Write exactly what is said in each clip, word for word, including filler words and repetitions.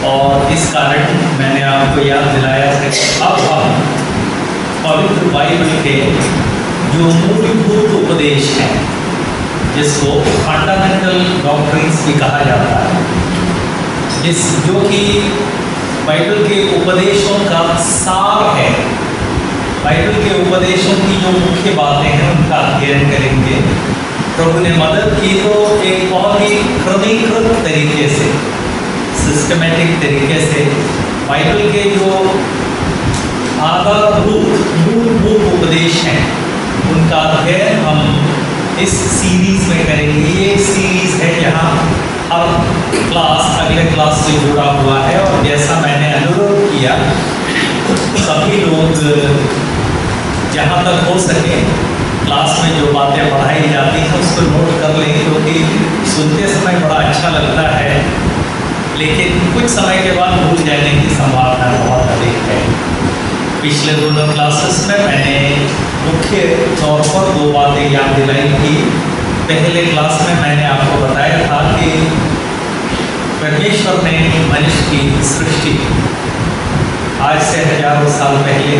और इस कारण मैंने आपको याद दिलाया है कि अब हम पवित्र बाइबल के जो मूलभूत उपदेश हैं, जिसको फंडामेंटल डॉक्ट्रिन्स भी कहा जाता है, जिस जो कि बाइबल के उपदेशों का सार है, बाइबल के उपदेशों की जो मुख्य बातें हैं उनका अध्ययन करेंगे। प्रभु ने मदद की तो एक बहुत ही क्रमीकृत तरीके से, सिस्टमेटिक तरीके से बाइबल के जो आधारभूत मूलभूत उपदेश हैं उनका अध्ययन हम इस सीरीज में करेंगे। ये एक सीरीज है जहाँ हर क्लास अगले क्लास से जुड़ा हुआ है, और जैसा मैंने अनुरोध किया सभी लोग जहाँ तक हो सके क्लास में जो बातें पढ़ाई जाती हैं उसको नोट कर लें, क्योंकि सुनते समय बड़ा अच्छा लगता है लेकिन कुछ समय के बाद भूल जाने की संभावना बहुत अधिक है। पिछले दोनों क्लासेस में मैंने मुख्य तौर पर दो बातें याद दिलाई थी। पहले क्लास में मैंने आपको बताया था कि परमेश्वर ने मनुष्य की सृष्टि आज से हजारों साल पहले,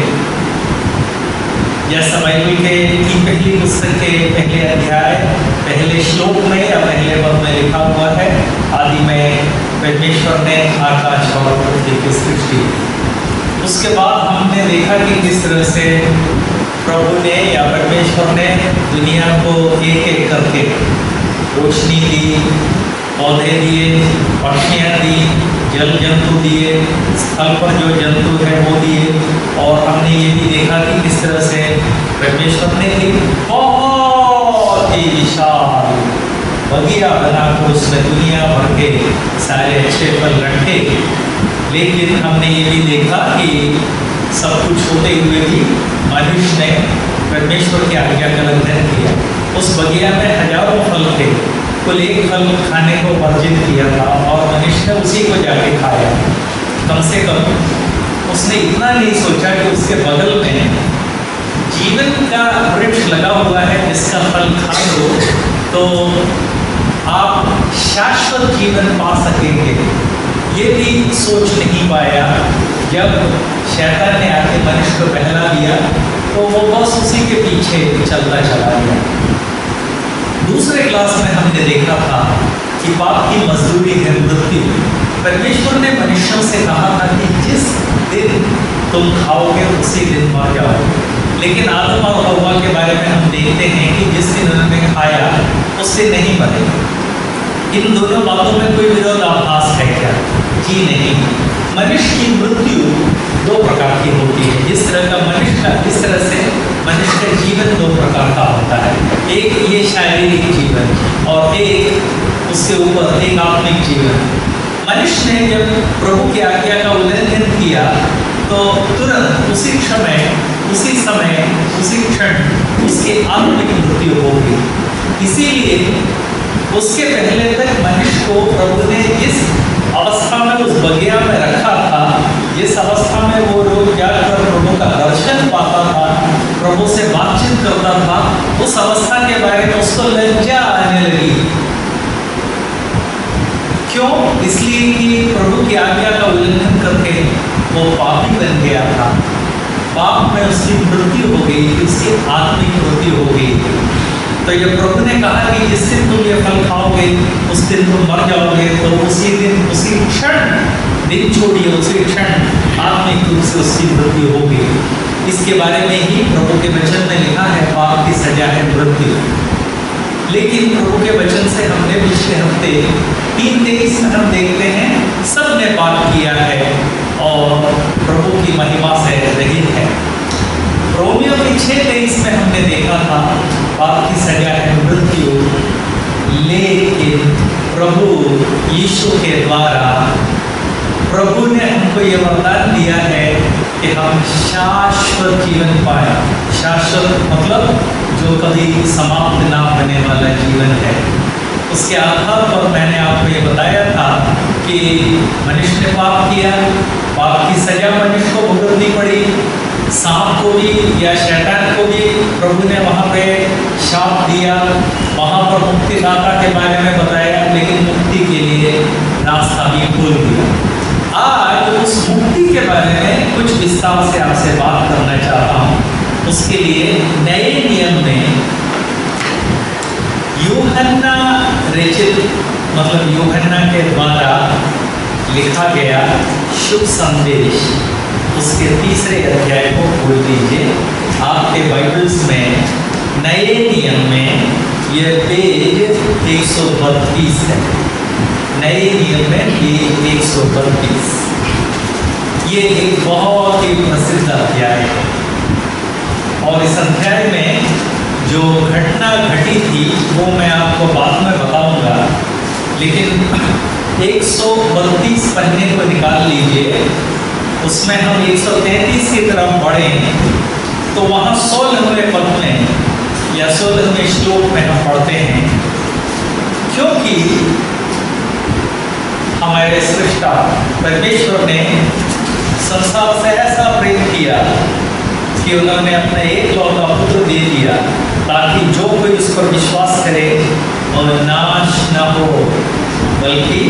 जैसा बाइबल के की पहली पुस्तक के पहले अध्याय पहले श्लोक में या पहले पद में लिखा हुआ है, आदि में परमेश्वर ने आकाश और पृथ्वी की सृष्टि। उसके बाद हमने देखा कि किस तरह से प्रभु ने या परमेश्वर ने दुनिया को एक एक करके रोशनी दी, पौधे दिए, पक्षियाँ दी, जल जंतु दिए, स्थल पर जो जंतु है वो दिए, और हमने ये भी देखा कि किस तरह से परमेश्वर ने एक बहुत ही विशाल बगिया बनाकर उसमें दुनिया भर के सारे अच्छे फल रखे। लेकिन हमने ये भी देखा कि सब कुछ होते हुए भी मनुष्य ने परमेश्वर की आज्ञा का उल्लंघन किया। उस बगिया में हजारों फल थे, कुल एक फल खाने को वर्जित किया था और मनुष्य ने उसी को जाके खाया। कम से कम उसने इतना नहीं सोचा कि उसके बगल में जीवन का वृक्ष लगा हुआ है जिसका फल खा लो तो आप शाश्वत जीवन पा सकेंगे। ये भी सोच नहीं पाया। जब शैतान ने आके मनुष्य को बहला दिया तो वो बस उसी के पीछे चलता चला गया। दूसरे क्लास में हमने देखा था कि पाप की मजदूरी है मृत्यु। परमेश्वर ने मनुष्यों से कहा था कि जिस दिन तुम खाओगे उसी दिन मर जाओगे। लेकिन आदम और हव्वा के बारे में हम देखते हैं कि जिस दिन उन्होंने खाया उससे नहीं मरे। इन दोनों बातों में कोई विरोधाभास है क्या? जी नहीं। मनुष्य की मृत्यु दो प्रकार की होती है। जिस तरह का मनुष्य का जिस तरह से मनुष्य का जीवन दो प्रकार का होता है, एक ये शारीरिक जीवन और एक उसके ऊपर एक आत्मिक जीवन। मनुष्य ने जब प्रभु की आज्ञा का उल्लंघन किया तो तुरंत उसी समय उसी समय उसी क्षण उसकी आत्मिक मृत्यु होगी। इसीलिए उसके पहले तक मनुष्य को प्रभु ने जिस अवस्था में उस बगिया में रखा था, जिस अवस्था में वो रोज जाकर प्रभु का दर्शन पाता था, प्रभु से बातचीत करता था, उस अवस्था के बारे में उसको लज्जा आने लगी। क्यों? इसलिए कि प्रभु की आज्ञा का उल्लंघन करके वो पापी बन गया था। पाप में उसकी मृत्यु हो गई, उसकी आत्मिक मृत्यु हो गई। तो जब प्रभु ने कहा कि जिस दिन तुम ये फल खाओगे उस दिन तुम मर जाओगे, तो उसी दिन उसी क्षण दिन छोड़िए उसी क्षण आत्मिक रूप से उसकी मृत्यु होगी। इसके बारे में ही प्रभु के वचन में लिखा है, पाप की सजा है मृत्यु। लेकिन प्रभु के वचन से हमने पिछले हफ्ते तीन तेईस में हम देखते हैं सब ने पाप किया है और प्रभु की महिमा से रहित है। रोमियो की छः तेईस में हमने देखा था पाप की सजा है मृत्यु, लेकिन प्रभु यीशु के द्वारा प्रभु ने हमको ये वरदान दिया है कि हम शाश्वत जीवन पाए। शाश्वत मतलब जो कभी समाप्त ना होने वाला जीवन है। उसके आधार पर मैंने आपको ये बताया था कि मनुष्य ने पाप किया, पाप की सजा मनुष्य को भुगतनी पड़ी। सांप को भी या शैतान को भी प्रभु ने वहाँ पे शाप दिया, वहाँ पर मुक्तिदाता के बारे में बताया, लेकिन मुक्ति के लिए रास्ता भी खोल दिया। बारे में कुछ विस्तार से आपसे बात करना चाहता हूँ। उसके लिए नए नियम में यूहन्ना रचित मतलब यूहन्ना के द्वारा लिखा गया शुभ संदेश, उसके तीसरे अध्याय को खोल दीजिए आपके बाइबल्स में। नए नियम में यह पेज एक सौ बत्तीस है। नए नियम में पेज एक सौ बत्तीस, ये एक बहुत ही प्रसिद्ध अध्याय है और इस अध्याय में जो घटना घटी थी वो मैं आपको बाद में बताऊंगा, लेकिन एक सौ बत्तीस पन्ने को निकाल लीजिए, उसमें हम एक सौ तैंतीस की तरफ बढ़ें तो वहाँ सोलहवें पद में या सोलहवें श्लोक में हम पढ़ते हैं, क्योंकि हमारे सृष्टा परमेश्वर ने संसार से ऐसा प्रेम किया कि उन्होंने अपने एक लौता पुत्र दे दिया ताकि जो कोई उस पर विश्वास करे और नाश न हो बल्कि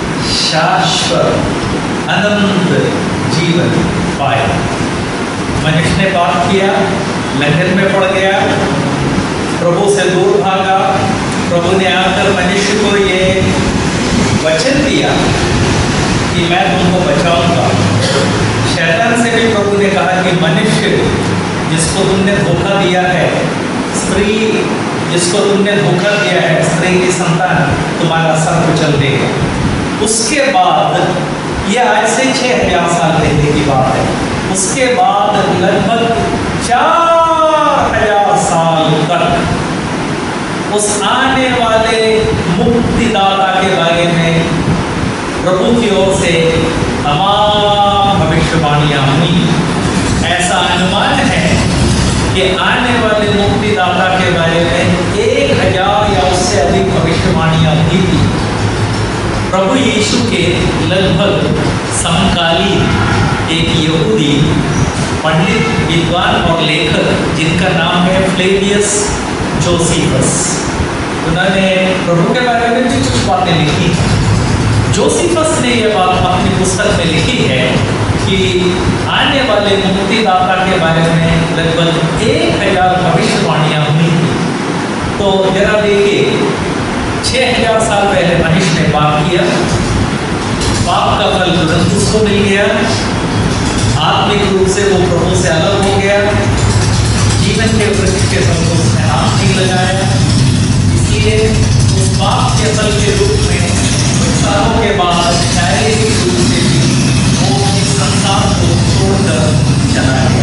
शाश्वत अनंत जीवन पाए। मनुष्य ने पाप किया, लंघन में पड़ गया, प्रभु से दूर भागा। प्रभु ने आकर मनुष्य को ये वचन दिया कि मैं तुमको बचाऊंगा। शैतान से भी प्रभु ने कहा कि मनुष्य जिसको तुमने धोखा दिया है, स्त्री जिसको तुमने धोखा दिया है, स्त्री की संतान तुम्हारा सर कुचल देगा। उसके बाद यह आज से छह हजार साल पहले की बात है। उसके बाद लगभग चार हजार साल तक उस आने वाले मुक्तिदाता के बारे में प्रभु की ओर से तमाम भविष्यवाणियां हुई। ऐसा अनुमान है कि आने वाले मुक्तिदाता के बारे में एक हजार या उससे अधिक भविष्यवाणियां हुई थी। प्रभु यीशु के लगभग समकालीन एक यहूदी पंडित, विद्वान और लेखक जिनका नाम है फ्लेवियस जोसेफस, उन्होंने प्रभु के बारे में भी कुछ बातें लिखी। जोसेफस ने यह बात अपनी पुस्तक में लिखी है कि आने वाले मुक्तिदाता के बारे में लगभग एक हजार भविष्यवाणियां हुई थी। तो जरा देखिए, छह हजार साल पहले मनुष्य ने पाप किया, पाप का फल तुरंत उसको मिल गया, आत्मिक रूप से वो प्रभु से अलग हो गया, जीवन के वृक्ष के फल को उसने हाथ नहीं लगाया। इसलिए उस पाप के फल के रूप में कुछ सालों के बाद शारीरिक रूप से भी वो इस संसार को छोड़कर चला गया।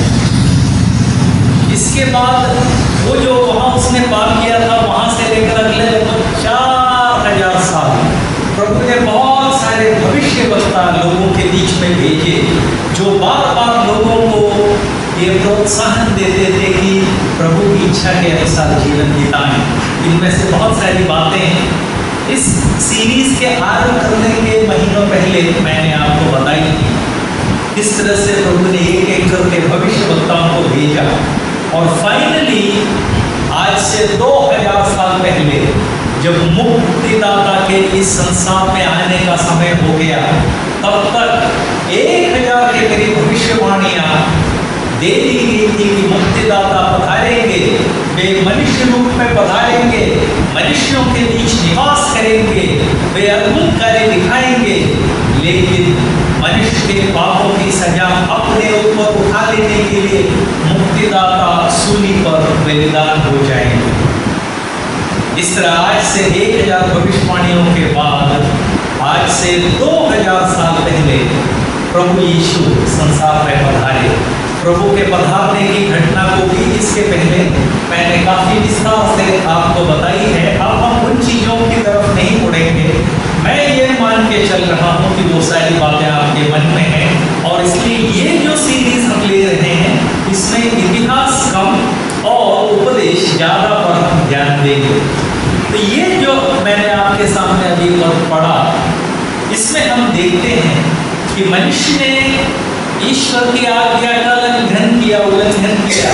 इसके बाद वो जो वहाँ उसने पाप किया था, वहाँ से लेकर अगले लगभग चार हजार साल प्रभु ने बहुत सारे भविष्यवक्ता लोगों के बीच में भेजे जो बार बार लोगों को ये प्रोत्साहन देते थे कि प्रभु की इच्छा के अनुसार जीवन बिताएं। इनमें से बहुत सारी बातें इस सीरीज के आरंभ करने के महीनों पहले मैंने आपको बताई थी। किस तरह से प्रभु ने एक एक करके भविष्यवक्ताओं को भेजा और फाइनली आज से दो हजार साल पहले जब मुक्तिदाता के इस संसार में आने का समय हो गया, तब तक एक हजार के करीब भविष्यवाणियां दे दी गई थी कि मुक्तिदाता पधारेंगे, वे मनुष्य रूप में पधारेंगे, मनुष्यों के बीच निवास करेंगे, वे अद्भुत कार्य दिखाएंगे, लेकिन मनुष्य के पापों की सजा अपने ऊपर उठा लेने के लिए मुक्तिदाता सूली पर बलिदान हो जाएंगे। इस तरह आज से एक हजार भविष्यवाणियों के बाद आज से दो हजार साल पहले प्रभु यीशु संसार में पधारे। प्रभु के पधारने की घटना को भी इसके पहले मैंने काफी विस्तार से आपको बताई है। अब हम उन चीजों की तरफ नहीं मुड़ेंगे। मैं ये मान के चल रहा हूँ कि वो सारी बातें आपके मन में हैं और इसलिए ये जो सीरीज हम ले रहे हैं इसमें इतिहास कम और उपदेश ज्यादा पर हम ध्यान देंगे। तो ये जो मैंने आपके सामने अभी वक्त पढ़ा, इसमें हम देखते हैं कि मनुष्य ने ईश्वर की आज्ञा का उल्लंघन किया उल्लंघन किया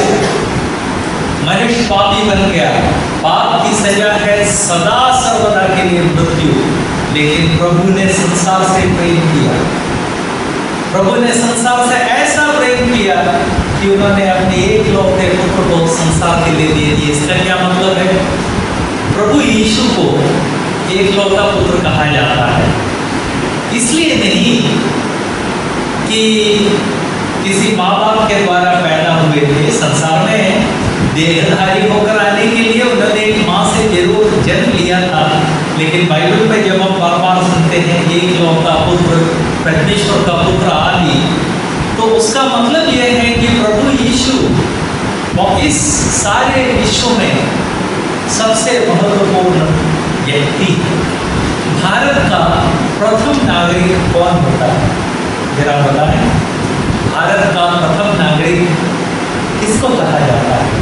मनुष्य पापी बन गया। पाप की सजा है सदा सर्वदा के लिए मृत्यु, लेकिन प्रभु ने संसार से प्रेम किया। प्रभु ने संसार से ऐसा प्रेम किया कि उन्होंने अपने एक लौटे पुत्र को संसार के लिए दे दिए। इसका क्या मतलब है? प्रभु यीशु को एक लौटा पुत्र कहा जाता है इसलिए नहीं कि किसी माँ बाप के द्वारा पैदा हुए थे। संसार में देहधारी होकर आने के लिए उन्होंने एक माँ से जरूर जन्म लिया था, लेकिन बाइबल में जब हम बार बार सुनते हैं एक लौटा पुत्र, परमेश्वर का पुत्र आदि, तो उसका मतलब यह है कि प्रभु यीशु वो इस सारे विश्व में सबसे महत्वपूर्ण व्यक्ति है। भारत का प्रथम नागरिक कौन होता है? जरा बताएं, भारत का प्रथम नागरिक किसको कहा जाता है?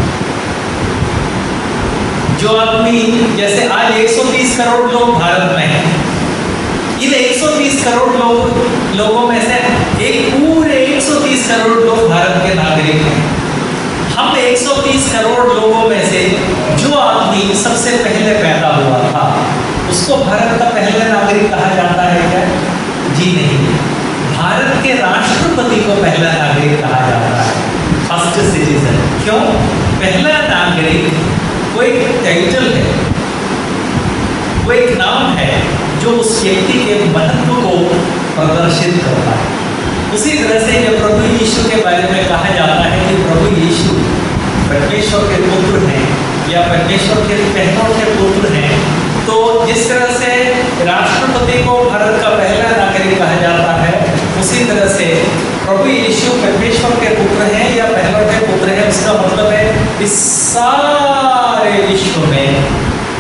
जो आदमी, जैसे आज एक सौ तीस करोड़ लोग भारत में हैं, इन एक सौ तीस करोड़ लोग लोगों में से एक पूरे एक सौ तीस करोड़ लोग भारत के नागरिक हैं। हम एक सौ तीस करोड़ लोगों में से जो आदमी सबसे पहले पैदा हुआ था उसको भारत का पहला नागरिक कहा जाता है क्या? जी नहीं, भारत के राष्ट्रपति को पहला नागरिक कहा जाता है, फर्स्ट सिटीजन। क्यों? पहला नागरिक वो एक टाइटल है, वो एक नाम है जो उस व्यक्ति के महत्व को प्रदर्शित करता है। उसी तरह से जब प्रभु यीशु के बारे में कहा जाता है कि प्रभु यीशु परमेश्वर के पुत्र हैं या परमेश्वर के पहलों के पुत्र हैं, तो जिस तरह से राष्ट्रपति को भारत का पहला नागरिक कहा जाता है, उसी तरह से प्रभु यीशु परमेश्वर के पुत्र हैं या पहलों के पुत्र हैं। उसका मतलब है इस सारे विश्व में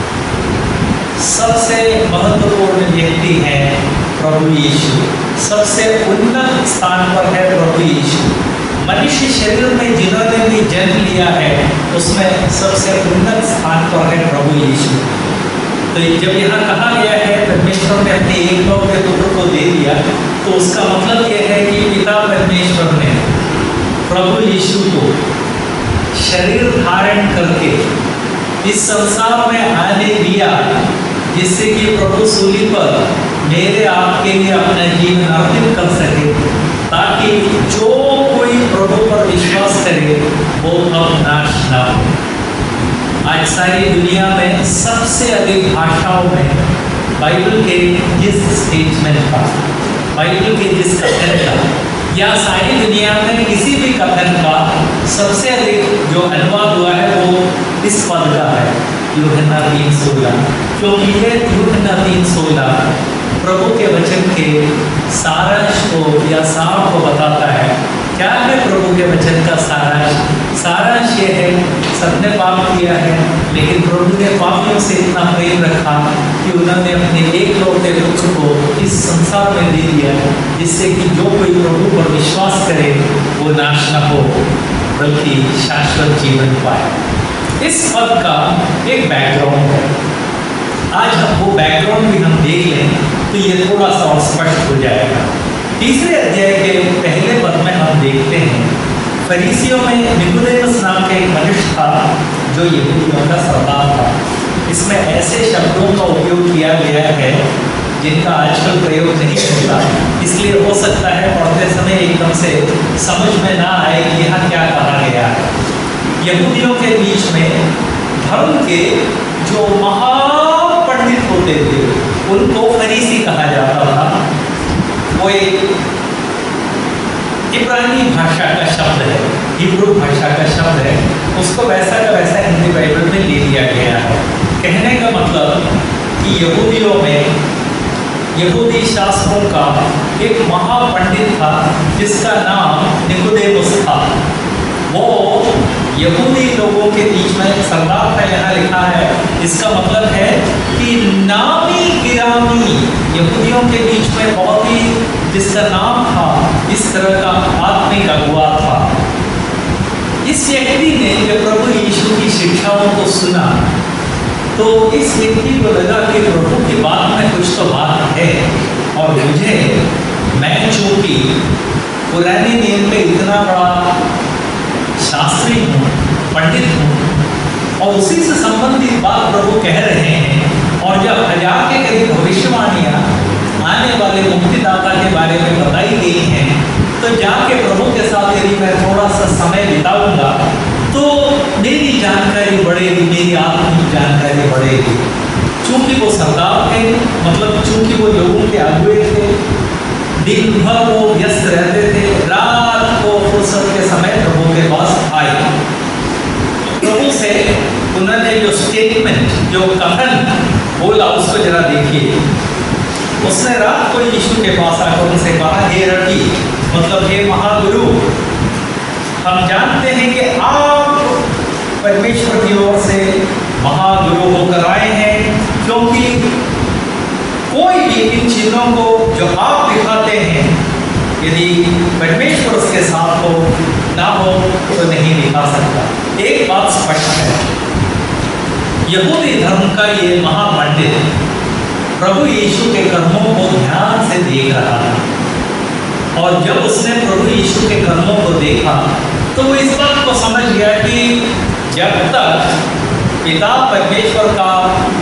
सबसे महत्वपूर्ण व्यक्ति है प्रभु यीशु, सबसे उन्नत स्थान पर है प्रभु यीशु। मनुष्य शरीर में जिन्होंने भी जन्म लिया है उसमें सबसे उन्नत स्थान पर है प्रभु यीशु। तो जब यहाँ कहा गया है परमेश्वर ने अपने एक लौटे पुत्र को दे दिया, तो उसका मतलब यह है कि पिता परमेश्वर ने प्रभु यीशु को शरीर धारण करके इस संसार में आने दिया, जिससे कि प्रभु सूली पर मेरे आपके लिए अपना जीवन अर्पित कर सके, ताकि जो कोई प्रभु पर विश्वास करे वो अब नाश ना हो। आज सारी दुनिया में सबसे अधिक भाषाओं में बाइबल के जिस स्टेटमेंट का, बाइबल के जिस कथन का, या सारी दुनिया में किसी भी कथन का सबसे अधिक जो अनुवाद हुआ है वो इस पद का है, यूहन्ना तीन सोलह। क्योंकि ये यूहन्ना तीन सोलह प्रभु के वचन के सारांश को या सार को बताता है। क्या है प्रभु के वचन का सारांश? सारांश ये है, सबने पाप किया है, लेकिन प्रभु ने पापियों से इतना प्रेम रखा कि उन्होंने अपने एक लौटे पुत्र को इस संसार में दे दिया, जिससे कि जो कोई प्रभु पर विश्वास करे वो नाश न हो बल्कि शाश्वत जीवन पाए। इस पद का एक बैकग्राउंड है। आज हम वो बैकग्राउंड भी हम देख लें तो ये थोड़ा सा और स्पष्ट हो जाएगा। तीसरे अध्याय के पहले पद में हम देखते हैं, फरीसियों में निकोदेमुस नाम का एक मनुष्य था जो यहूदियों का सरदार था। इसमें ऐसे शब्दों का उपयोग किया गया है जिनका आजकल प्रयोग नहीं होता, इसलिए हो सकता है पढ़ते समय एकदम से समझ में ना आए कि यहाँ क्या कहा गया है। यहूदियों के बीच में धर्म के जो महापंडित होते थे उनको फरीसी कहा जाता था। वो एक इब्रानी भाषा का शब्द है, हिब्रू भाषा का शब्द है, उसको वैसा का वैसा हिंदी बाइबल में ले लिया गया है। कहने का मतलब कि यहूदियों में यहूदी शास्त्रों का एक महापंडित था जिसका नाम निकोदेमुस था। वो यहूदी लोगों के बीच में सरदार का यहाँ लिखा है, इसका मतलब है कि नामी गिरामी यहूदियों के बीच में बहुत ही जिसका नाम था, इस तरह का आत्मिक अगुवा था। इस व्यक्ति ने जब प्रभु यीशु की शिक्षाओं को सुना तो इस व्यक्ति को लगा कि प्रभु की बात में कुछ तो बात है, और मुझे मैं चूंकि पुराने नियम में इतना बड़ा शास्त्री हूँ, पंडित हूँ, और उसी से संबंधित बात प्रभु कह रहे हैं, और जब हजार के करीब भविष्यवाणियाँ आने वाले मुक्तिदाता के बारे में बताई गई हैं, मैं थोड़ा सा समय बिताऊंगा तो मेरी जानकारी बढ़ेगी, मेरी आत्मिक जानकारी बढ़ेगी। चूंकि वो सरदार थे, मतलब चूंकि वो लोगों के अगुए थे, दिन भर वो व्यस्त रहते थे, रात को फुर्सत के समय प्रभु के पास आए। प्रभु से उन्होंने जो स्टेटमेंट, जो कथन बोला, उसको जरा देखिए। उसने रात को यीशु के पास आकर उनसे कहा, हे रबी, मतलब हे महागुरु, हम जानते हैं कि आप परमेश्वर की ओर से महागुरु होकर आए हैं, क्योंकि कोई भी इन चीजों को जो आप दिखाते हैं, यदि परमेश्वर उसके साथ हो ना हो तो नहीं दिखा सकता। एक बात स्पष्ट है, यहूदी धर्म का ये महापंडित प्रभु यीशु के कर्मों को ध्यान से देख रहा था, और जब उसने प्रभु यीशु के कर्मों को देखा तो वो इस बात को समझ गया कि जब तक पिता परमेश्वर का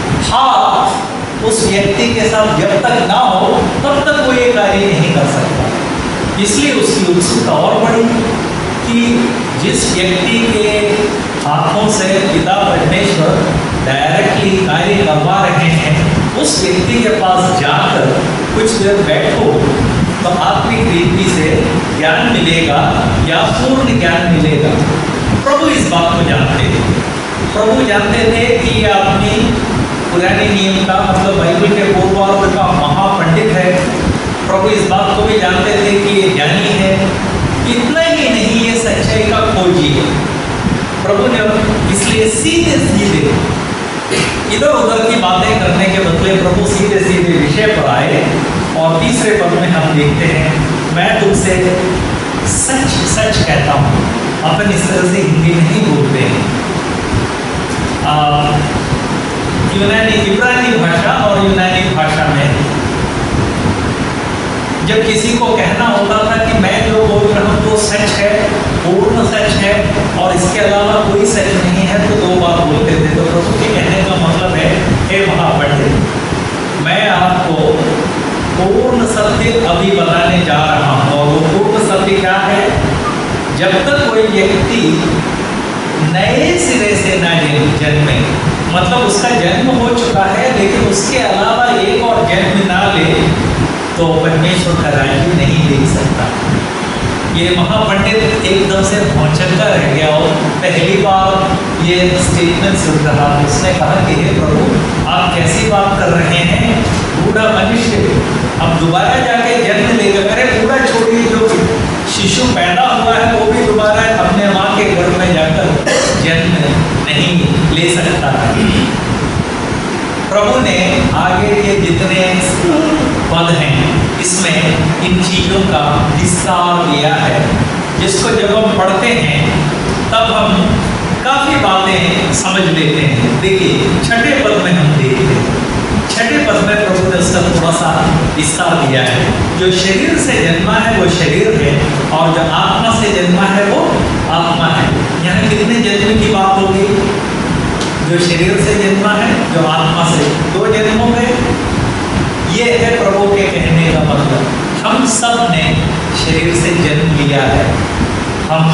हाथ उस व्यक्ति के साथ जब तक ना हो तब तक वो ये कार्य नहीं कर सकता। इसलिए उसकी उत्सुकता और बढ़ी कि जिस व्यक्ति के हाथों से पिता परमेश्वर डायरेक्टली कार्य करवा रहे हैं, उस व्यक्ति के पास जाकर कुछ देर बैठो तो आत्मिक रीति से ज्ञान मिलेगा या पूर्ण ज्ञान मिलेगा। प्रभु इस बात को जानते थे। प्रभु जानते थे कि ये अपनी पुराने नियम का, मतलब बाइबल के पूर्वार्ध का महापंडित है। प्रभु इस बात को भी जानते थे कि ये ज्ञानी है। इतना ही नहीं, ये सच्चाई का खोजी है। प्रभु ने इसलिए सीधे सीधे इधर उधर की बातें करने के बदले प्रभु सीधे सीधे विषय पर आए। और तीसरे पद में हम देखते हैं, मैं तुमसे सच सच कहता हूँ। अपन इस तरह से हिंदी नहीं बोलते हैं। यूनानी इब्रानी भाषा और यूनानी भाषा में जब किसी को कहना होता था कि मैं जो बोल रहा हूँ तो सच है, पूर्ण सच है और इसके अलावा कोई सच नहीं है, तो दो बार बोलते थे। तो प्रभु के कहने का मतलब है, हे महापंडित, मैं आपको पूर्ण सत्य अभी बताने जा रहा हूँ। और वो पूर्ण सत्य क्या है? जब तक कोई व्यक्ति नए सिरे से ना जन्मे, मतलब उसका जन्म हो चुका है लेकिन उसके अलावा एक और जन्म ना ले, तो परमेश्वर का राज्य नहीं देख सकता। ये महापंडित एकदम से भौचक्का रह गया और पहली बार ये स्टेटमेंट सुन रहा। उसने कहा कि हे प्रभु, आप कैसी बात कर रहे हैं? बूढ़ा मनुष्य अब दोबारा जाके जन्म लेगा। अरे बूढ़ा छोड़िए, जो शिशु पैदा हुआ है वो भी दोबारा अपने माँ के गर्भ में जाकर जन्म नहीं ले सकता। प्रभु ने आगे के जितने पद हैं इसमें इन चीज़ों का विस्तार दिया है, जिसको जब हम पढ़ते हैं तब हम काफ़ी बातें समझ लेते हैं। देखिए छठे पद में हम देखते हैं, छठे पद में प्रभु ने उसका थोड़ा सा विस्तार दिया है। जो शरीर से जन्मा है वो शरीर है, और जो आत्मा से जन्मा है वो आत्मा है। यहाँ कितने जन्म की बात होगी? जो शरीर से जन्मा है, जो आत्मा से, दो जन्म हो गए। ये है प्रभु के कहने का मतलब। हम सब ने शरीर से जन्म लिया है। हम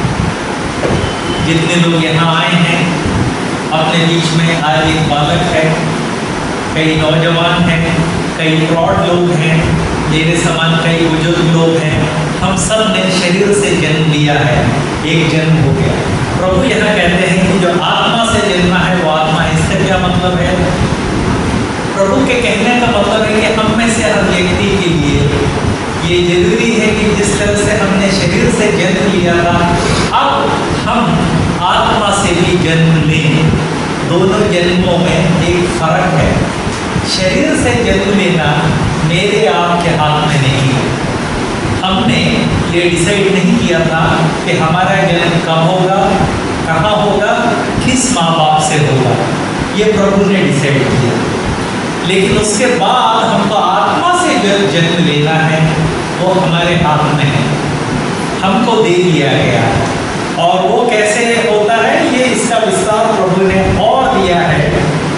जितने लोग यहाँ आए हैं, अपने बीच में आज एक बालक है, कई नौजवान हैं, कई प्रौढ़ लोग हैं, मेरे समान कई बुजुर्ग लोग हैं। हम सब ने शरीर से जन्म लिया है, एक जन्म हो गया। प्रभु यहाँ कहते हैं कि जो आत्मा से जन्मा है वो आत्मा है। इसका क्या मतलब है? प्रभु के कहने का मतलब है कि हम में से हर व्यक्ति के लिए ये जरूरी है कि जिस तरह से हमने शरीर से जन्म लिया था, अब हम आत्मा से भी जन्म लें। दोनों जन्मों में एक फर्क है। शरीर से जन्म लेना मेरे आपके हाथ में नहीं है। हमने ये डिसाइड नहीं किया था कि हमारा जन्म कब होगा, कहाँ होगा, किस माँ बाप से होगा। ये प्रभु ने डिसाइड किया। लेकिन उसके बाद हमको आत्मा से जो जन्म लेना है वो हमारे हाथ में है, हमको दे दिया गया है। और वो कैसे होता है, ये इसका विस्तार प्रभु ने और दिया है।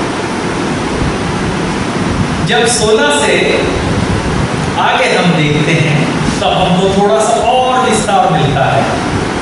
जब सोलह से आगे हम देखते हैं तब हमको थोड़ा सा और विस्तार मिलता है।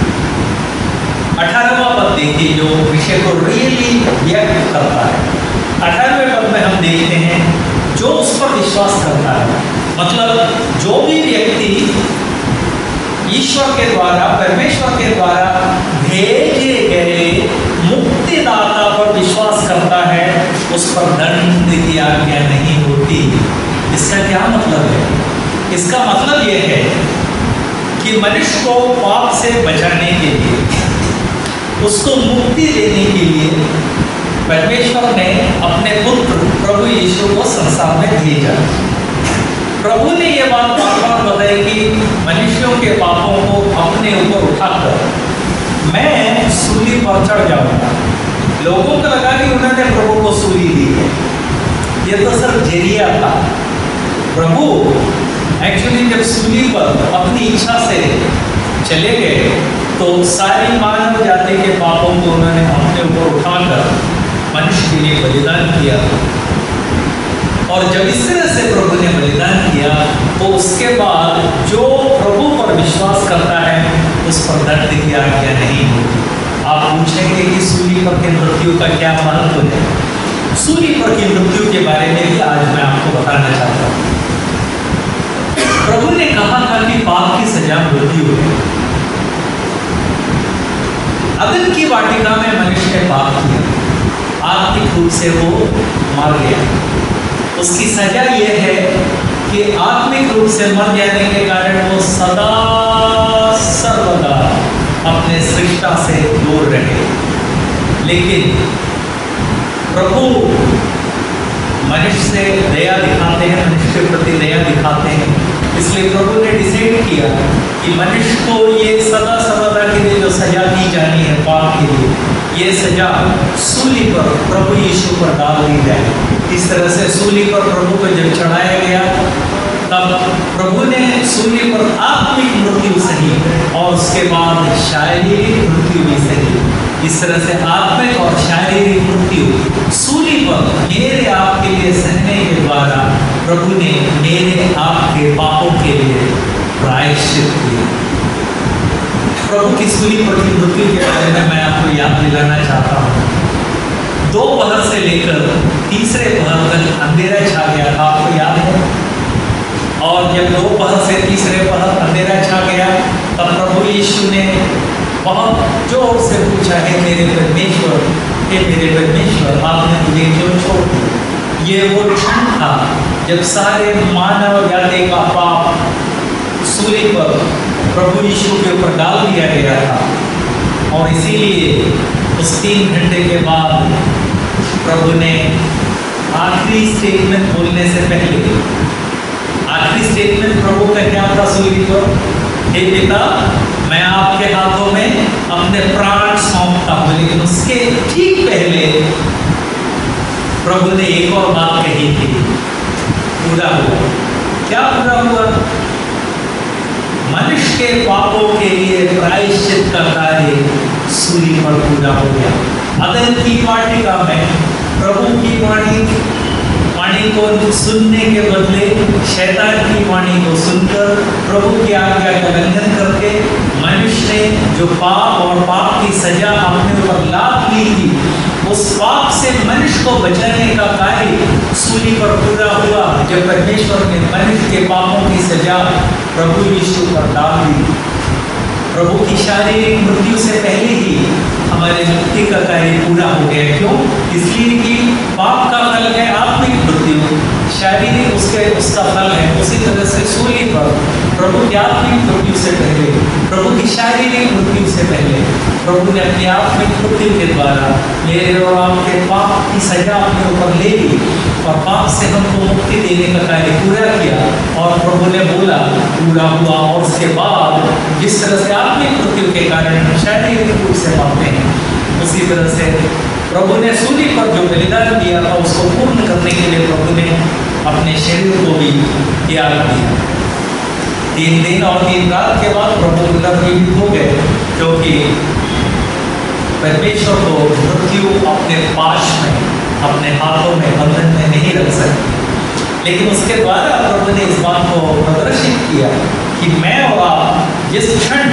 अठारहवां पद देखिए जो विषय को रियली व्यक्त करता है। अठारहवें पद में हम देखते हैं जो उस पर विश्वास करता है, मतलब जो भी व्यक्ति ईश्वर के द्वारा, परमेश्वर के द्वारा भेजे गए मुक्तिदाता पर विश्वास करता है, उस पर दंड की आज्ञा नहीं होती। इसका क्या मतलब है? इसका मतलब यह है कि मनुष्य को पाप से बचाने के लिए, उसको मुक्ति देने के लिए परमेश्वर ने अपने पुत्र प्रभु यीशु को संसार में भेजा। प्रभु ने यह बात बार बार बताई कि मनुष्यों के पापों को अपने ऊपर उठाकर मैं सूली पर चढ़ जाऊंगा। लोगों को लगा कि उन्होंने प्रभु को सूली दी है, यह तो सिर्फ जरिया था। प्रभु एक्चुअली जब सूली पर अपनी इच्छा से चले गए तो सारी मानव जाति के पापों को उन्होंने अपने ऊपर उठाकर मनुष्य के लिए बलिदान किया। और जब इस तरह से प्रभु ने बलिदान किया तो उसके बाद जो प्रभु पर विश्वास करता है उस पर दंड की आज्ञा नहीं होती। आप पूछेंगे कि सूली पर की मृत्यु का क्या महत्व है? सूली पर की मृत्यु के बारे में भी आज मैं आपको बताना चाहता हूँ। प्रभु ने कहा था कि पाप की सजा मृत्यु है। अदन की वाटिका में मनुष्य ने पाप किया, आत्मिक रूप से वो मर गया। उसकी सजा यह है कि आत्मिक रूप से मर जाने के कारण वो सदा सर्वदा अपने सृष्टा से दूर रहे। लेकिन प्रभु मनुष्य से दया दिखाते हैं, मनुष्य के प्रति दया दिखाते हैं। इसलिए प्रभु ने डिसाइड किया कि मनुष्य को ये सदा सर्वदा के लिए जो सजा दी जानी है पाप के लिए, ये सजा सूली पर प्रभु यीशु पर डाल दी जाए। इस तरह से सूली पर प्रभु को जब चढ़ाया गया तब प्रभु ने सूली पर आत्मिक मृत्यु सही और उसके बाद शारीरिक मृत्यु भी सही। इस तरह से आत्मिक और शारीरिक मृत्यु सूली पर मेरे आपके लिए सहने के द्वारा प्रभु ने मेरे आपके पापों के लिए प्रायश्चित किया। प्रभु की सूली पर की मृत्यु के बारे में मैं आपको याद दिलाना चाहता हूँ। दो पहर से लेकर तीसरे पहर तक अंधेरा छा गया था, आपको याद है? और जब दो पहर से तीसरे पहर अंधेरा छा गया तब प्रभु यीशु ने बहुत जोर से पूछा, है मेरे परमेश्वर, हे मेरे परमेश्वर, आपने मुझे क्यों छोड़ दिया? ये वो क्षण था जब सारे मानव जाति का पाप सूली पर प्रभु यीशु के ऊपर डाल दिया गया था। और इसीलिए उस तीन घंटे के बाद प्रभु ने आखिरी स्टेटमेंट बोलने से पहले, आखिरी स्टेटमेंट प्रभु का क्या था सूली पर? हे पिता, मैं आपके हाथों में अपने प्राण सौंपता हूँ। लेकिन उसके ठीक पहले प्रभु ने एक और बात कही थी, पूरा हुआ। क्या पूरा हुआ? मनुष्य के पापों के लिए प्रायश्चित का कार्य सूली पर पूरा हो गया। अदन की वाटिका में प्रभु की वाणी वाणी को सुनने के बदले शैतान की वाणी को सुनकर प्रभु की आज्ञा का उल्लंघन करके मनुष्य ने जो पाप और पाप की सजा अपने ऊपर लाद ली थी, उस पाप से मनुष्य को बचाने का कार्य सूली पर पूरा हुआ जब परमेश्वर ने मनुष्य के पापों की सजा प्रभु यीशु पर डाल दी। प्रभु की शारीरिक मृत्यु से पहले ही हमारे मुक्ति का कार्य पूरा हो गया। क्यों? इसलिए कि पाप का फल है आत्मिक मृत्यु, शारीरिक उसके उसका फल है। उसी तरह से सूली पर प्रभु की आत्मिक मृत्यु से पहले, प्रभु की शारीरिक मृत्यु से पहले प्रभु ने अपनी आत्मिक मृत्यु के द्वारा मेरे और आपके पाप की सजा अपने ऊपर ले ली और पाप से हमको मुक्ति देने का कार्य पूरा किया। और प्रभु ने बोला पूरा हुआ। और उसके बाद जिस तरह से आत्मिक मृत्यु के कारण शारीरिक रूप से पाते हैं, उसी तरह से प्रभु ने सूली पर जो बलिदान दिया था उसको पूर्ण करने के लिए प्रभु ने अपने शरीर को भी त्याग दिया। तीन दिन और तीन रात के बाद प्रभु पुनर्जीवित हो गए, क्योंकि परमेश्वर को मृत्यु अपने पाश में, अपने हाथों में, बंधन में नहीं रख सकती। लेकिन उसके द्वारा प्रभु ने इस बात को प्रदर्शित किया कि मैं और आप जिस क्षण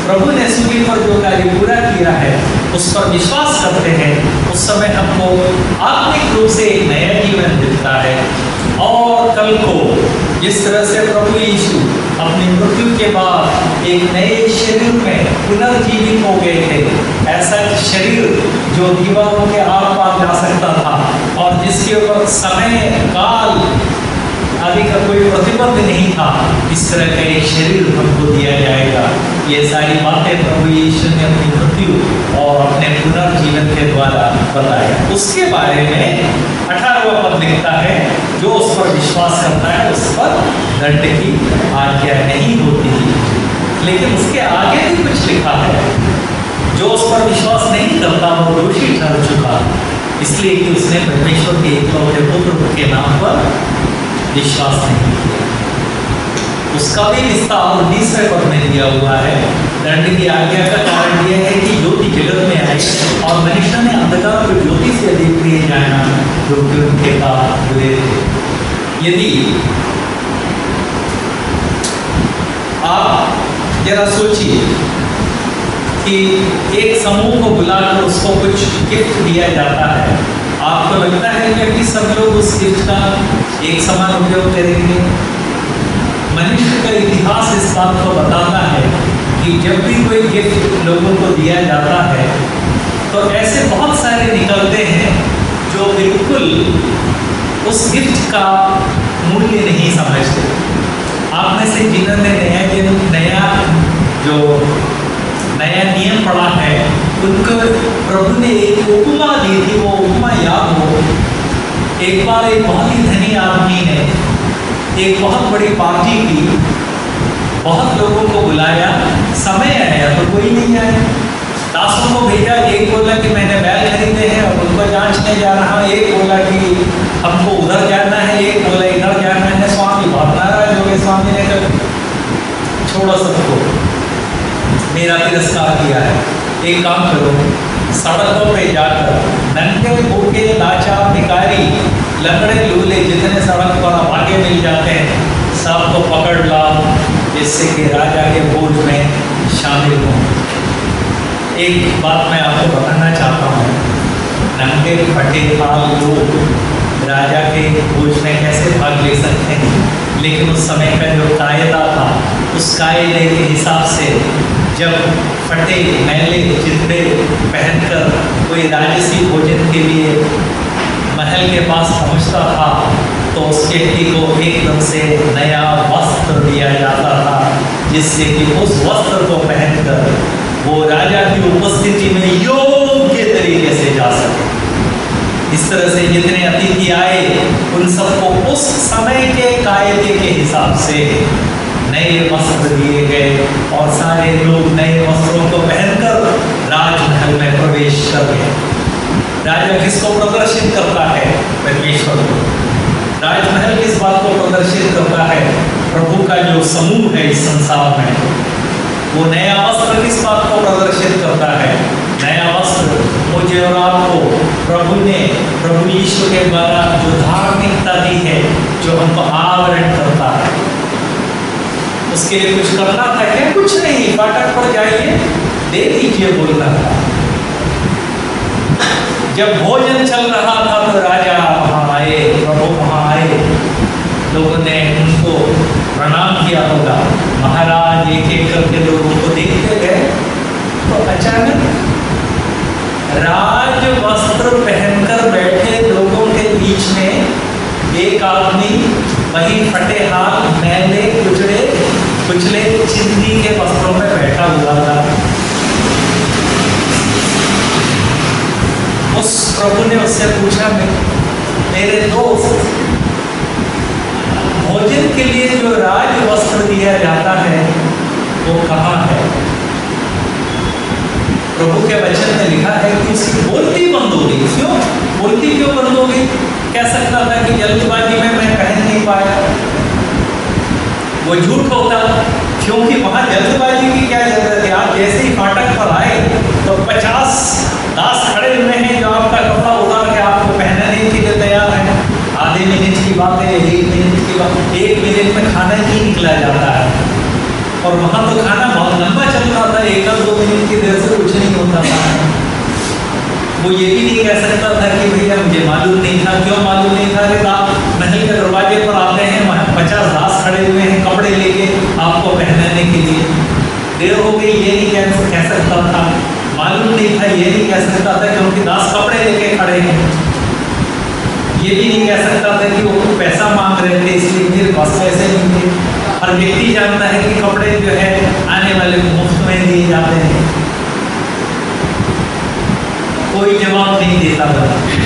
प्रभु ने सूली पर जो कार्य पूरा किया है उस पर विश्वास करते हैं, उस समय हमको आत्मिक रूप से एक नया जीवन मिलता है। और कल को जिस तरह से प्रभु यीशु अपनी मृत्यु के बाद एक नए शरीर में पुनर्जीवित हो गए थे, ऐसा शरीर जो दीवारों के आर पार जा सकता था और जिसके ऊपर समय काल आदि का कोई प्रतिबंध नहीं था, इस तरह का एक शरीर हमको दिया जाएगा। ये सारी बातें प्रभु यीशु ने अपनी मृत्यु और अपने पुनर्जीवन के द्वारा बताया। उसके बारे में अठारहवां पद लिखता है, जो उस पर विश्वास करता है उस पर दंड की आज्ञा नहीं होती। लेकिन उसके आगे भी कुछ लिखा है, जो उस पर विश्वास नहीं करता वो दोषी ठहर चुका, इसलिए कि उसने परमेश्वर के एकलौते पुत्र के नाम पर विश्वास नहीं किया। उसका भी विस्तार उन्नीसवें पद में दिया हुआ है। दंड की आज्ञा का कारण यह है कि ज्योति जगत में आई और मनुष्य ने अंधकार को ज्योति से अधिक प्रिय जाना, जो कि उनके पाप हुए थे। यदि आप जरा सोचिए कि एक समूह को बुलाकर उसको कुछ गिफ्ट दिया जाता है, आपको लगता है क्या कि सब लोग उस गिफ्ट का एक समान उपयोग करेंगे? मनुष्य का इतिहास इस बात को बताता है कि जब भी कोई गिफ्ट लोगों को दिया जाता है तो ऐसे बहुत सारे निकलते हैं जो बिल्कुल उस गिफ्ट का मूल्य नहीं समझते। आप में से जिन्होंने नया नया जो नया नियम पढ़ा है, उनको प्रभु ने एक उपमा दी थी। वो उपमा याद हो, एक बार एक बहुत ही धनी आदमी ने एक बहुत बड़ी पार्टी की, बहुत लोगों को बुलाया, समय आया तो कोई नहीं आया। दासों को भेजा, एक बोला कि मैंने बैल खरीदे हैं और उनको जांचने जा रहा हूँ, एक बोला कि हमको उधर जाना है, एक बोला इधर जाना है। स्वामी बहुत नाराज हो गए। स्वामी ने कहा छोड़ो सबको, मेरा तिरस्कार किया है। एक काम करो, सड़कों पे जाकर नंगे भूखे लाचार भिखारी लंगड़े लूले जितने सड़क पर आगे मिल जाते हैं सबको पकड़ लाओ, जिससे कि राजा के भोज में शामिल हों। एक बात मैं आपको बताना चाहता हूँ, नंगे फटे हाल लोग राजा के भोज में कैसे भाग ले सकते हैं? लेकिन उस समय का जो कायदा था, उस कायदे के हिसाब से जब फटे मैले चितड़े पहनकर कोई राजसी भोजन के लिए महल के पास पहुंचता था तो उस व्यक्ति को एकदम से नया वस्त्र दिया जाता था, जिससे कि उस वस्त्र को पहनकर वो राजा की उपस्थिति में योग्य तरीके से जा सके। इस तरह से जितने अतिथि आए उन सबको उस समय के कायदे के हिसाब से नए वस्त्र दिए गए और सारे लोग नए वस्त्रों को पहनकर राजमहल में प्रवेश कर गए। राजा किसको प्रदर्शित करता है? परमेश्वर को। राजमहल किस बात को प्रदर्शित करता है? प्रभु का जो समूह है इस संसार में। वो नया वस्त्र किस बात को प्रदर्शित करता है? नया वस्त्र मुझे और आपको प्रभु ने, प्रभु यीशु के द्वारा जो धार्मिकता दी है, जो हमको आवरण करता है। उसके लिए कुछ करना था क्या? कुछ नहीं, फाटक पर जाइए, दे दीजिए बोलना था। जब भोजन चल रहा था तो राजा वहाँ आए, प्रभु वहाँ आए, लोगों ने उनको प्रणाम किया होगा। महाराज एक एक करके लोगों को देखते गए तो अचानक राज वस्त्र पहनकर बैठे लोगों के बीच में एक आदमी वही फटे हाथ, मैले कुचड़े कुचले चिंदी के वस्त्रों में बैठा हुआ था। उस प्रभु ने उससे पूछा, मेरे दोस्त, भोजन के लिए जो राज वस्त्र दिया जाता है वो कहाँ है? प्रभु के वचन में लिखा है कि उसकी बोलती बंद हो गई। क्यों बोलती क्यों बंद हो गई? कह सकता था कि जल्दबाजी में मैं पहन नहीं पाया, वो झूठ होता, क्योंकि वहां जल्दबाजी की क्या जरूरत है? आप जैसे ही फाटक पर आए तो पचास दास खड़े हुए हैं जो आपका कपड़ा उतार के आपको पहनने के लिए तैयार है। आधे मिनट की बात है, एक मिनट की बात, एक मिनट में खाना ही निकला जाता है और वहां तो खाना बहुत लंबा चल चलता था, एक दो मिनट की देर से कुछ नहीं होता था। वो ये भी नहीं कह सकता था कि भैया मुझे मालूम नहीं था। क्यों मालूम नहीं था? कि आप महल के दरवाजे पर आते हैं, वहाँ पचास दास खड़े हुए हैं कपड़े लेके आपको पहनाने के लिए, देर हो गई ये नहीं कह, कह सकता था। मालूम नहीं था ये नहीं कह सकता था क्योंकि दास कपड़े लेके खड़े हैं। ये भी नहीं कह सकता था कि वो पैसा मांग रहे थे इसलिए मेरे पास पैसे नहीं थे। हर व्यक्ति जानता है कि कपड़े जो है आने वाले को मुफ्त में दिए जाते हैं। कोई जवाब नहीं देता था।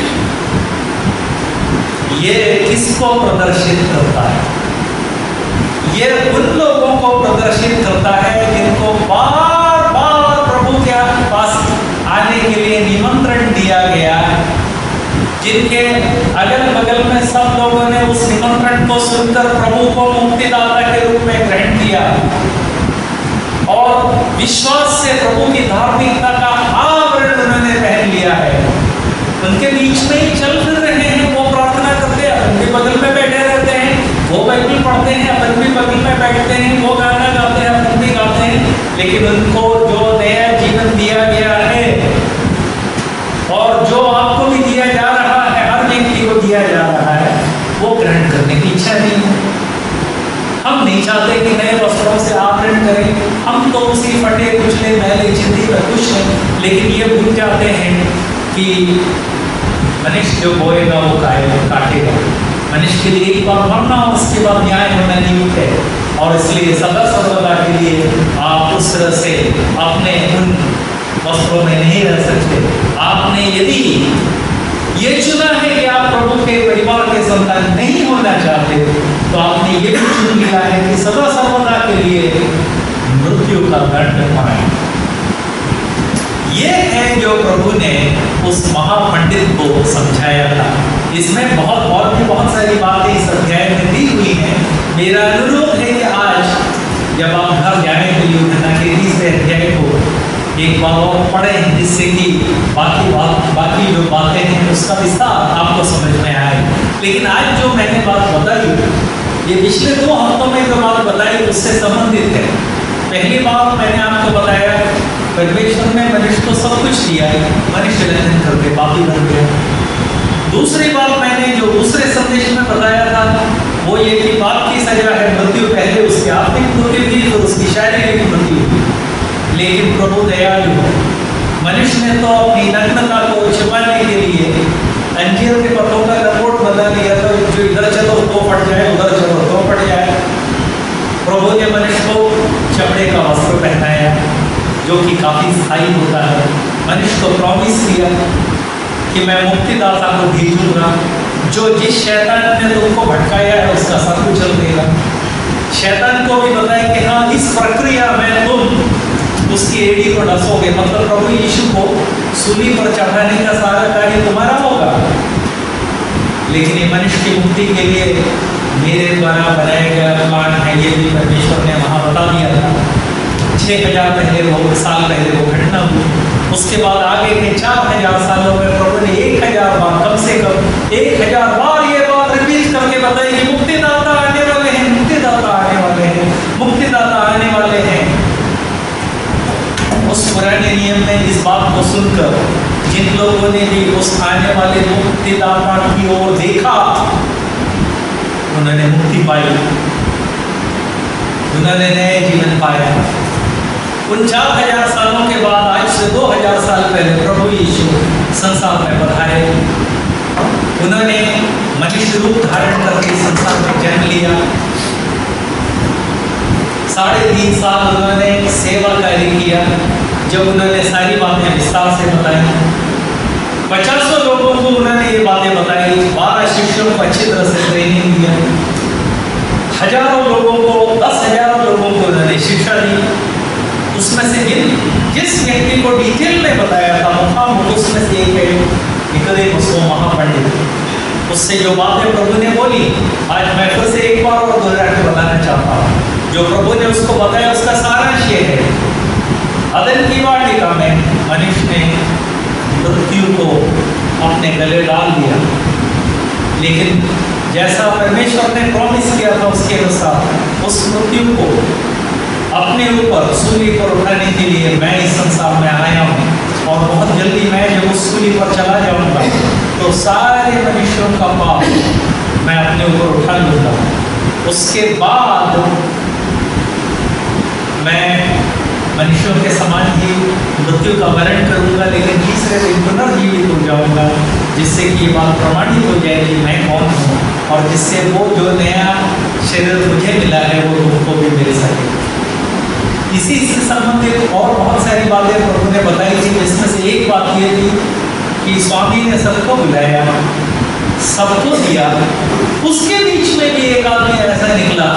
ये किसको प्रदर्शित करता है? ये उन लोगों को प्रदर्शित करता है जिनको बार बार प्रभु के पास आने के लिए निमंत्रण दिया गया, जिनके अगल बगल में सब लोगों ने उस निमंत्रण को सुनकर प्रभु को मुक्तिदाता के रूप में ग्रहण किया और विश्वास से प्रभु की धार्मिकता का आवरण उन्होंने पहन लिया है। उनके बीच में ही चल फिर रहे हैं, वो प्रार्थना करते हैं, उनके बगल में बैठे रहते हैं, वो बाइबल पढ़ते हैं, अपन भी बगल में बैठते हैं, वो गाना गाते हैं, अपन भी गाते हैं, लेकिन उनको जो नया जीवन दिया गया है और जो आपको भी दिया जा रहा है, हर व्यक्ति को दिया जा रहा है, वो ग्रहण करने की इच्छा नहीं है। हम नहीं चाहते कि नए वस्त्रों से आवरण करें, हम तो उसी फटे कुचले मैले चिंदी में खुश हैं, लेकिन ये भूल जाते हैं कि मनुष्य जो बोएगा वो काटेगा। मनुष्य के लिए एक बार मरना, उसके बाद न्याय होना नियुक्त है, और इसलिए सदा सर्वदा के लिए आप उस तरह से अपने उन वस्त्रों में नहीं रह सकते। आपने यदि ये चुना है कि आप प्रभु के परिवार के संतान नहीं होना चाहते, तो आपने ये भी चुन लिया है कि सदा सर्वदा के लिए मृत्यु का दंड पाए। ये है जो प्रभु ने उस महापंडित को समझाया था। इसमें बहुत और भी बहुत सारी बातें इस अध्याय में दी हुई हैं। मेरा अनुरोध है कि आज जब आप घर जाएं तो यूहन्ना के तीसरे अध्याय को एक बार और पढ़ें, जिससे कि बाकी बात बाकी जो बातें हैं उसका विस्तार आपको समझ में आए। लेकिन आज जो मैंने बात बताई, ये पिछले दो हफ्तों में जो बात बताई उससे संबंधित है। पहली बात मैंने आपको बताया, परमेश्वर ने मनुष्य को सब कुछ दिया है, मनुष्य लंघन करके पापी बन गया। दूसरी बात मैंने जो दूसरे संदेश में बताया था वो ये कि पाप की सजा है मृत्यु, पहले उसकी आत्मिक मृत्यु थी, फिर उसकी शारीरिक मृत्यु थी। लेकिन प्रभु दयालु, मनुष्य ने तो अपनी नग्नता को छिपाने के लिए अंजीर के पत्तों का लपेट बना लिया था, जो इधर चलो तो फट जाए, उधर चलो तो फट जाए। प्रभु ने मनुष्य को चमड़े का वस्त्र पहनाया जो कि काफी स्थायी होता है। मनुष्य को प्रॉमिस किया कि मैं मुक्तिदाता को भेजूंगा, जो जिस शैतान ने तुमको भटकाया है उसका सब कुचल देगा। शैतान को भी बताया कि हाँ, इस प्रक्रिया में तुम उसकी एड़ी को डसोगे, मतलब प्रभु यीशु को सूली पर चढ़ाने का सारा कार्य तुम्हारा होगा। लेकिन ये मनुष्य की मुक्ति के लिए मेरे द्वारा बनाया गया प्लान है, ये भी परमेश्वर ने वहाँ बता दिया था। छः हजार पहले वो साल पहले वो घटना हुई, उसके बाद आगे के चार हजार सालों में प्रभु ने एक हजार बार, कम से कम एक हजार बार ये बात रिपीट करके बताई कि मुक्तिदाता आने वाले हैं, मुक्तिदाता आने वाले हैं, मुक्तिदाता आने वाले हैं। उस पुराने नियम में इस बात को सुनकर जिन लोगों ने भी उस आने वाले मुक्तिदाता की ओर देखा, उन्होंने मुक्ति पाई, उन्होंने नए जीवन पाया। उन चार हजार सालों के बाद आज से दो हजार साल पहले प्रभु यीशु संसार में पधारे। उन्होंने मनुष्य रूप धारण करके संसार में जन्म लिया। साढ़े तीन साल उन्होंने सेवा कार्य किया, जब उन्होंने सारी बातें विस्तार से बताई। पचासों लोगों को उन्होंने ये बातें बताई, बारह शिष्यों को अच्छी तरह से ट्रेनिंग दिया, हजारों लोगों को, दस हजारों लोगों को उन्होंने शिक्षा दी। उसमें से जिन जिस व्यक्ति को डिटेल में बताया था मुखामुख, उसमें से एक है निकोदेमुस को महापंडित। उससे जो बातें प्रभु ने बोली, आज मैं फिर से एक बार और दोहरा के बताना चाहता हूँ। जो प्रभु ने उसको बताया उसका सारांश ये है, अदन की वाटिका में मनुष्य ने मृत्यु को अपने गले डाल दिया, लेकिन जैसा परमेश्वर ने प्रॉमिस किया था उसके अनुसार उस मृत्यु को अपने ऊपर सूली पर उठाने के लिए मैं इस संसार में आया हूँ, और बहुत जल्दी मैं जब उस सूली पर चला जाऊंगा तो सारे मनुष्यों का पाप मैं अपने ऊपर उठा लूंगा। उसके बाद मैं मनुष्यों के समान ही मृत्यु का वरण करूंगा, लेकिन तीसरे दिन पुनर्जीवित हो जाऊंगा, जिससे कि ये बात प्रमाणित हो जाए कि मैं कौन हूँ, और जिससे वो जो नया शरीर मुझे मिला है वो तुमको भी मिल सके। इसी से संबंधित और बहुत सारी बातें प्रभु ने बताई थी, जिसमें से एक बात ये थी कि स्वामी ने सबको बुलाया, सबको दिया, उसके बीच में भी एक आदमी ऐसा निकला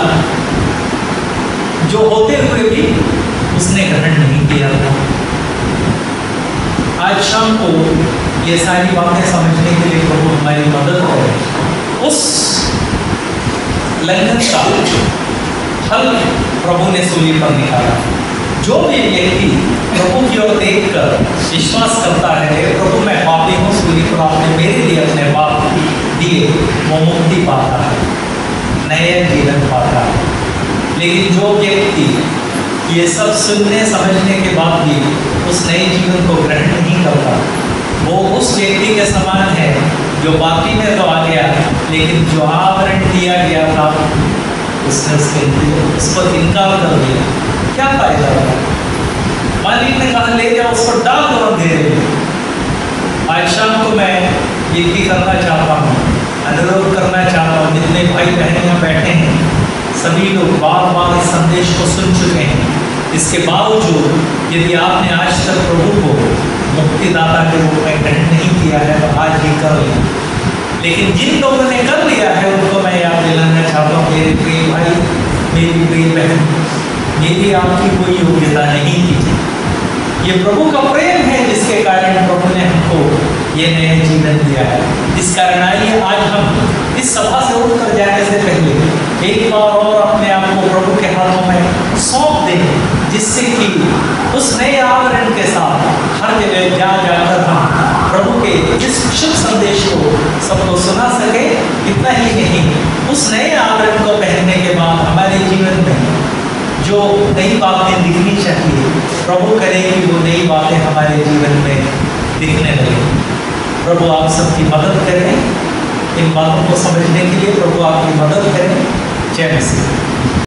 जो होते हुए भी उसने ग्रहण नहीं किया था। आज शाम को ये सारी बातें समझने के लिए प्रभु हमारी मदद करे। उस लंघन का फल प्रभु ने सूली पर निकाला। जो भी व्यक्ति प्रभु की ओर देखकर विश्वास करता है, प्रभु मैं पापी हूँ, सूली पर आपने मेरे लिए अपने पाप दिए, वो मुक्ति पाता है, नया जीवन पाता है। लेकिन जो व्यक्ति ये सब सुनने समझने के बाद भी उस नए जीवन को ग्रहण नहीं करता, वो उस व्यक्ति के समान है जो बाकी में तो आ गया, लेकिन जो आवरण दिया गया था उसने उसके उसको इनकार कर दिया। क्या फायदा हुआ? मालिक ने कहा ले जाओ उसको, डाल दो अंधेरे। आज शाम को मैं ये भी करना चाहता हूँ, अनुरोध करना चाहता हूँ, जितने भाई बहन यहाँ बैठे हैं सभी लोग बार बार इस संदेश को सुन चुके हैं। इसके बावजूद यदि आपने आज तक प्रभु को मुक्तिदाता के रूप में ग्रहण नहीं किया है तो आज ही कर लें। लेकिन जिन लोगों ने कर लिया है उनको मैं याद दिलाना चाहता हूँ, मेरे प्रिय भाई, मेरी प्रिय बहन, मेरी आपकी कोई योग्यता नहीं थी। ये प्रभु का प्रेम है जिसके कारण प्रभु ने हमको ये नया जीवन दिया है। इस कारण आइए आज हम इस सभा से उठकर जाने से पहले एक बार और अपने आप को प्रभु के हाथों में सौंप दें, जिससे कि उस नए आवरण के साथ हर जगह जा जाकर हम प्रभु के इस शुभ संदेश को सबको सुना सके। इतना ही नहीं, उस नए आवरण को पहनने के बाद हमारे जीवन में जो नई बातें दिखनी चाहिए, प्रभु करे कि वो नई बातें हमारे जीवन में दिखने लगे। प्रभु आप सबकी मदद करें, इन बातों को समझने के लिए प्रभु आपकी मदद करें। जय मसीह।